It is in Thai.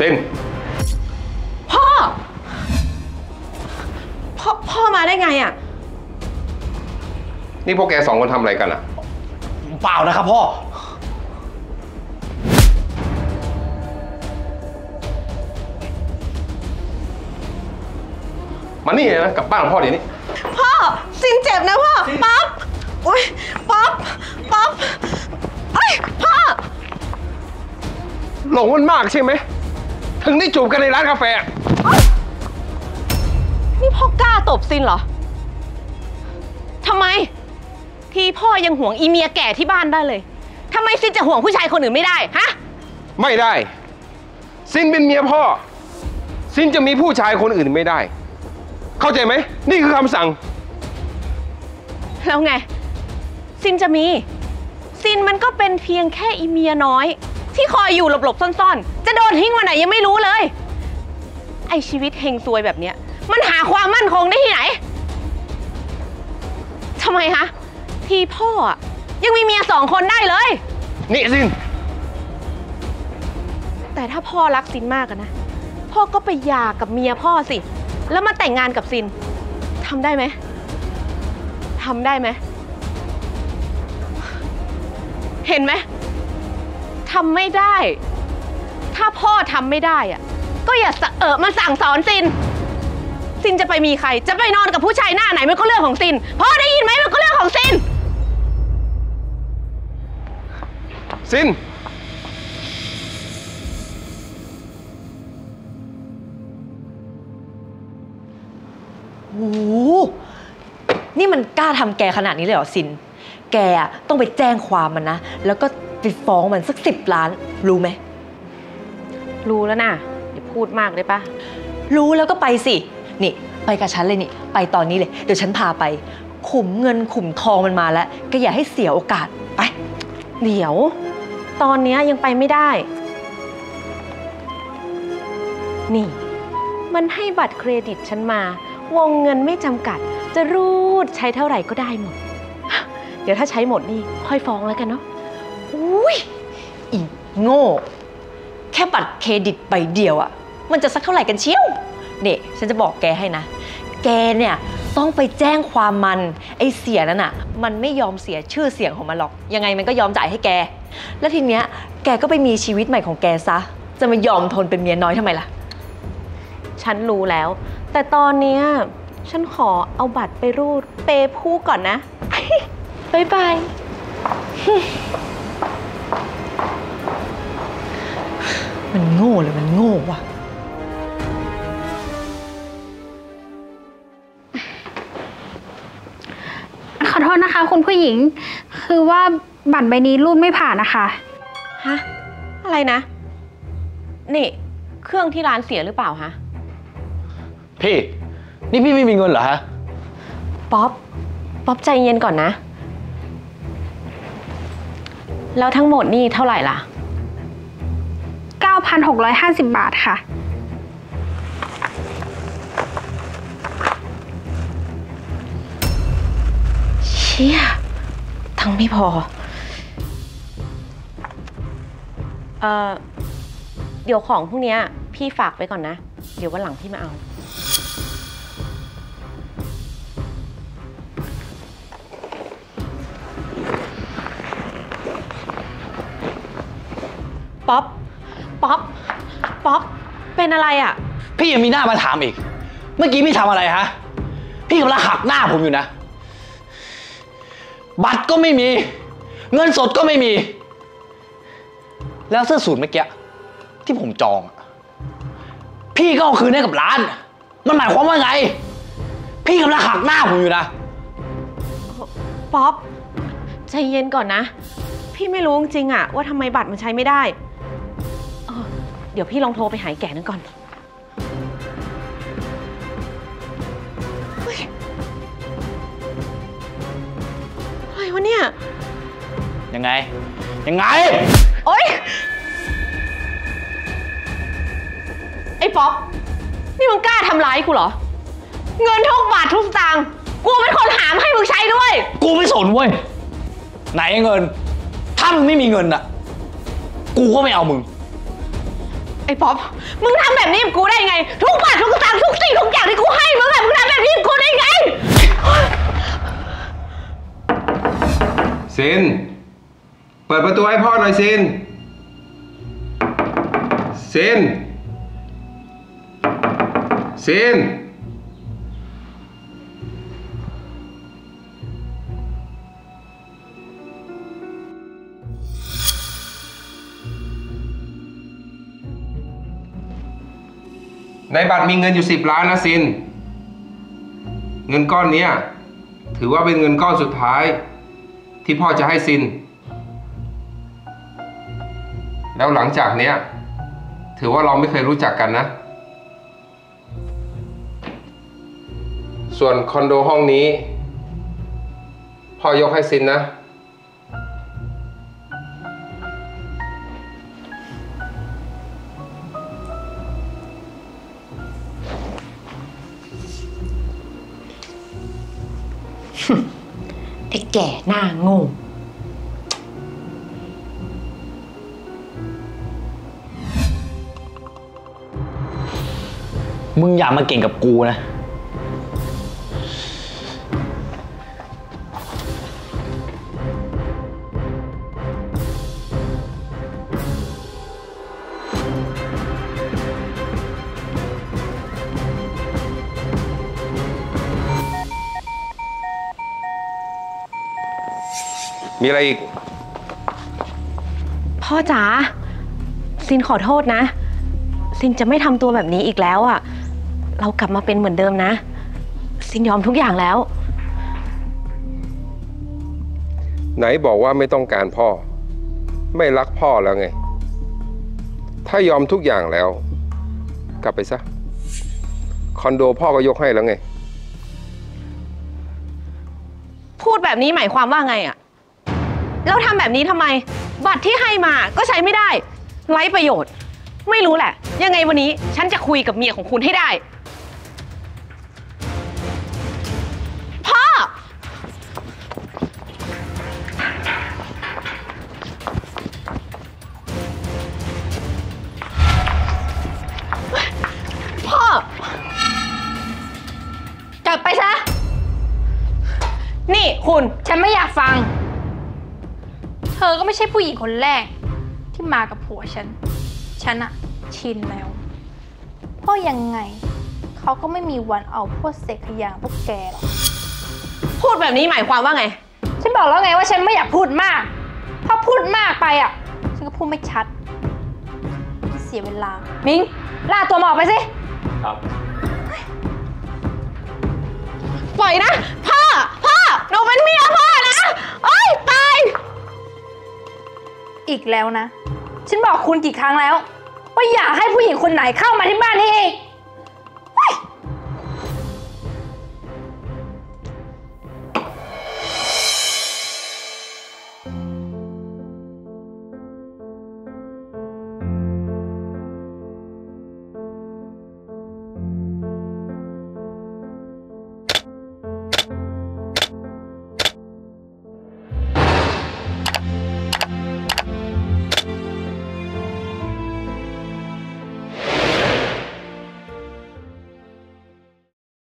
ซินพ่อมาได้ไงอ่ะนี่พวกแก2 คนทำอะไรกันอ่ะเปล่านะครับพ่อมานี่นะกลับบ้านของพ่อเดี๋ยวนี้พ่อซินเจ็บนะพ่อป๊อปโอ๊ยป๊อปเอ้ยพ่อหลงมันมากใช่ไหมถึงได้จูบกันในร้านกาแฟนี่พ่อกล้าตบซินเหรอทำไมที่พ่อยังห่วงอีเมียแก่ที่บ้านได้เลยทำไมซินจะห่วงผู้ชายคนอื่นไม่ได้ฮะไม่ได้ซินเป็นเมียพ่อซินจะมีผู้ชายคนอื่นไม่ได้เข้าใจไหมนี่คือคำสั่งแล้วไงซินจะมีซินมันก็เป็นเพียงแค่อีเมียน้อยที่คอยอยู่หลบๆซ่อนๆจะโดนทิ้งวันไหนยังไม่รู้เลยไอชีวิตเฮงซวยแบบเนี้ยมันหาความมั่นคงได้ที่ไหนทำไมคะที่พ่อยังมีเมีย2 คนได้เลยนี่ซินแต่ถ้าพ่อรักซินมากนะพ่อก็ไปหย่ากับเมียพ่อสิแล้วมาแต่งงานกับซินทำได้ไหมเห็นไหมทำไม่ได้ถ้าพ่อทำไม่ได้อะก็อย่ามาสั่งสอนซินจะไปมีใครจะไปนอนกับผู้ชายหน้าไหนมันก็เรื่องของซินพ่อได้ยินไหมมันก็เรื่องของซินโอ้โหนี่มันกล้าทำแกขนาดนี้เลยเหรอซินแกต้องไปแจ้งความมันนะแล้วก็ไปฟ้องมันสัก10 ล้านรู้ไหมรู้แล้วนะอย่าพูดมากได้ปะรู้แล้วก็ไปสินี่ไปกับฉันเลยนี่ไปตอนนี้เลยเดี๋ยวฉันพาไปขุมเงินขุมทองมันมาแล้วก็อย่าให้เสียโอกาสไปเดี๋ยวตอนนี้ยังไปไม่ได้นี่มันให้บัตรเครดิตฉันมาวงเงินไม่จำกัดจะรูดใช้เท่าไหร่ก็ได้หมดเดี๋ยวถ้าใช้หมดนี่ค่อยฟ้องแล้วกันเนาะอุ้ยอีโง่แค่บัตรเครดิตใบเดียวอะมันจะสักเท่าไหร่กันเชียวเนี่ยฉันจะบอกแกให้นะแกเนี่ยต้องไปแจ้งความมันไอเสียนั่นอะมันไม่ยอมเสียชื่อเสียงของมันหรอกยังไงมันก็ยอมจ่ายให้แกแล้วทีเนี้ยแกก็ไปมีชีวิตใหม่ของแกซะจะมายอมทนเป็นเมียน้อยทำไมล่ะฉันรู้แล้วแต่ตอนเนี้ยฉันขอเอาบัตรไปรูดเปผู้ก่อนนะบ๊ายบายมันโง่เลยมันโง่ว่ะขอโทษนะคะคุณผู้หญิงคือว่าบัตรใบนี้รูดไม่ผ่านนะคะฮะอะไรนะนี่เครื่องที่ร้านเสียหรือเปล่าฮะพี่นี่พี่ไม่มีเงินเหรอฮะป๊อปใจเย็นก่อนนะแล้วทั้งหมดนี่เท่าไหร่ล่ะ 9,650 บาทค่ะเชี่ยทั้งไม่พอเดี๋ยวของพวกนี้พี่ฝากไปก่อนนะเดี๋ยววันหลังพี่มาเอาป๊อปเป็นอะไรอ่ะพี่ยังมีหน้ามาถามอีกเมื่อกี้พี่ทำอะไรฮะพี่กำลังหักหน้าผมอยู่นะบัตรก็ไม่มีเงินสดก็ไม่มีแล้วเสื้อสูทเมื่อกี้ที่ผมจองพี่ก็เอาคืนให้กับร้านมันหมายความว่าไงพี่กำลังหักหน้าผมอยู่นะป๊อปใจเย็นก่อนนะพี่ไม่รู้จริงๆอะว่าทำไมบัตรมันใช้ไม่ได้เดี๋ยวพี่ลองโทรไปหาแก่นั่นก่อนอะไรวะเนี่ยยังไงโอ๊ยไอ้ป๊อปนี่มึงกล้าทำร้ายกูเหรอเงินทุกบาททุกสตางค์กูเป็นคนหามาให้มึงใช้ด้วยกูไม่สนเว้ยไหนเงินถ้ามึงไม่มีเงินอ่ะกูก็ไม่เอามึงไอ้ป๊อปมึงทำแบบนี้กับกูได้ไงทุกบาททุกสตางค์ทุกสิ่งทุกอย่างที่กูให้มึงอะมึงทำแบบนี้กับกูได้ไงซินเปิดประตูให้พ่อหน่อยซินซินซินในบัตรมีเงินอยู่10 ล้านนะซินเงินก้อนนี้ถือว่าเป็นเงินก้อนสุดท้ายที่พ่อจะให้ซินแล้วหลังจากเนี้ยถือว่าเราไม่เคยรู้จักกันนะส่วนคอนโดห้องนี้พ่อยกให้ซินนะไอ้แก่หน้าโง่มึงอย่ามาเก่งกับกูนะมีอะไรอีกพ่อจ๋าซินขอโทษนะซินจะไม่ทำตัวแบบนี้อีกแล้วอ่ะเรากลับมาเป็นเหมือนเดิมนะซินยอมทุกอย่างแล้วไหนบอกว่าไม่ต้องการพ่อไม่รักพ่อแล้วไงถ้ายอมทุกอย่างแล้วกลับไปซะคอนโดพ่อก็ยกให้แล้วไงพูดแบบนี้หมายความว่าไงอ่ะแล้วทำแบบนี้ทำไมบัตรที่ให้มาก็ใช้ไม่ได้ไร้ประโยชน์ไม่รู้แหละยังไงวันนี้ฉันจะคุยกับเมียของคุณให้ได้พ่อพ่อกลับไปซะนี่คุณฉันไม่อยากฟังเธอก็ไม่ใช่ผู้หญิงคนแรกที่มากับผัวฉันอะชินแล้วเพราะยังไงเขาก็ไม่มีวันเอาพวกเศษขยะพวกแกหรอกพูดแบบนี้หมายความว่าไงฉันบอกแล้วไงว่าฉันไม่อยากพูดมากถ้าพูดมากไปอะฉันก็พูดไม่ชัดเสียเวลามิงล่าตัวมาออกไปสิครับปล่อยนะพ่อหนูเป็นเมียพ่อนะโอ๊ยตายอีกแล้วนะฉันบอกคุณกี่ครั้งแล้วว่าอย่าให้ผู้หญิงคนไหนเข้ามาที่บ้านนี้อีก